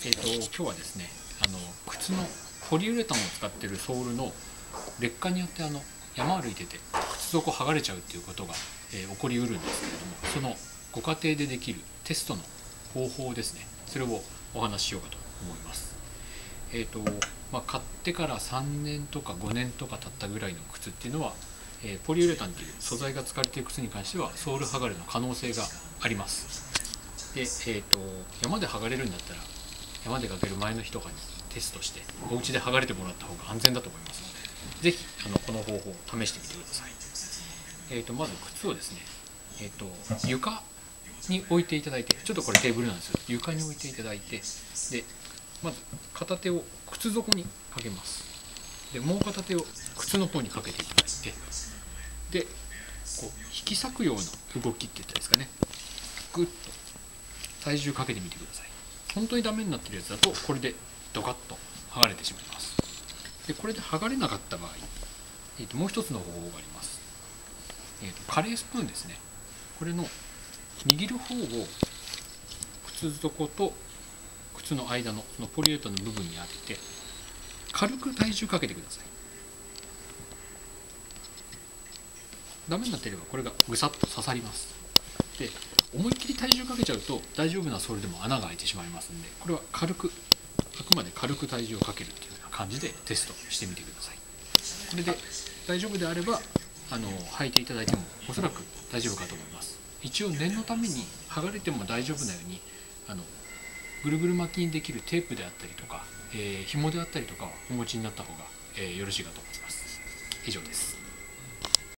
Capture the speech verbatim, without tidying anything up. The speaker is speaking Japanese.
えーと、今日はですね、あの靴のポリウレタンを使っているソールの劣化によってあの山歩いてて靴底剥がれちゃうっていうことが、えー起こりうるんですけれども、そのご家庭でできるテストの方法ですね、それをお話ししようかと思います。えーとまあ、買ってからさんねんとかごねんとか経ったぐらいの靴っていうのは、えーポリウレタンという素材が使われている靴に関してはソール剥がれの可能性があります。で、えーと山で剥がれるんだったら山出かける前の日とかにテストしてお家で剥がれてもらった方が安全だと思いますので、ぜひあのこの方法を試してみてください。えー、とまず靴をですね、えー、と床に置いていただいて、ちょっとこれテーブルなんですけど床に置いていただいて、でまず片手を靴底にかけます。でもう片手を靴の方にかけていただいて、でこう引き裂くような動きって言ったらいいですかね、グッと体重かけてみてください。本当にダメになってるやつだとこれでドカッと剥がれてしまいます。でこれで剥がれなかった場合、えー、ともう一つの方法があります。えー、とカレースプーンですね、これの握る方を靴底と靴の間のそのポリウレタンの部分に当てて軽く体重かけてください。ダメになっていればこれがぐさっと刺さります。で思いっきり体重かけちゃうと大丈夫なソールでも穴が開いてしまいますので、これは軽く、あくまで軽く体重をかけるというような感じでテストしてみてください。これで大丈夫であればあの履いていただいてもおそらく大丈夫かと思います。一応念のために剥がれても大丈夫なようにあのぐるぐる巻きにできるテープであったりとか、えー、紐であったりとかはお持ちになった方が、えーよろしいかと思います。以上です。